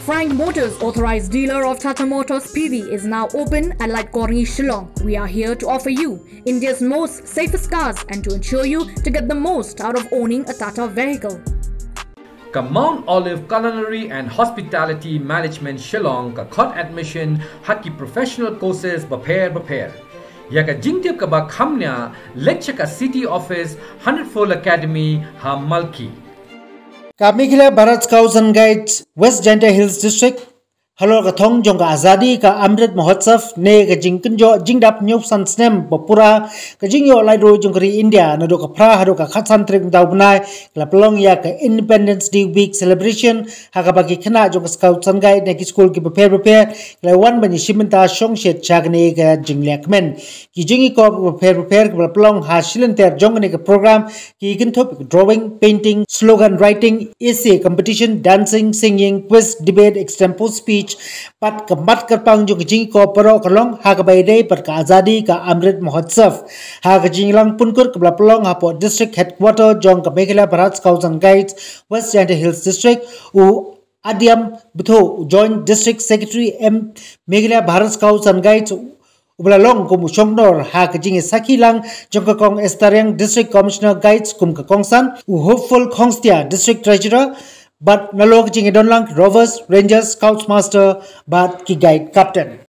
Frank Motors, authorized dealer of Tata Motors PV, is now open at Lightcorny, Shillong. We are here to offer you India's most safest cars and to ensure you to get the most out of owning a Tata vehicle. Ka Mount Olive Culinary and Hospitality Management Shillong ka khot admission haki professional courses bapair. Ya ka Jaintia ka ba khamnya lecture ka City Office 100 Academy ha Malki. Meghalaya Bharat Scouts and Guides, West Jaintia Hills District, Halo ka thong jong ka Azadi Ka Amrit Mahotsav ne ka jingkenjo jingdap nyop san snem bapura ka jingyo laidro jong kari India na do ka pra hado ka khatsan trik daw bunai la pelong ya ka Independence Day week celebration ha ka bagi khana jong ka Scouts and Guide ne ki school ki prepare la wan bani shimenta shong shet chagne ka jinglehkmen ki jingi ko prepare ka pelong ha lynter jong ne ka program ki ginthop drawing, painting, slogan writing, essay competition, dancing, singing, quiz, debate, extempo speech pat kemat kerpang jong jing ko pero kalong ha ka bayde pat ka Azadi Ka Amrit Mahotsav ha ka jinglang punkur ke pelong ha po district headquarter jong ka Meghalaya Bharat Scouts and Guides West Jaintia Hills District u Adiam Butho Joint District Secretary M Meghalaya Bharat Scouts and Guides Ubalalong kum Shongnor ha ka jing sakilang jong ka kong Estarang District Commissioner Guides kum ka kongsan u hopeful kongstia District Treasurer but nalog jing idonlang Rovers, Rangers, Scouts Master, but ki guide captain.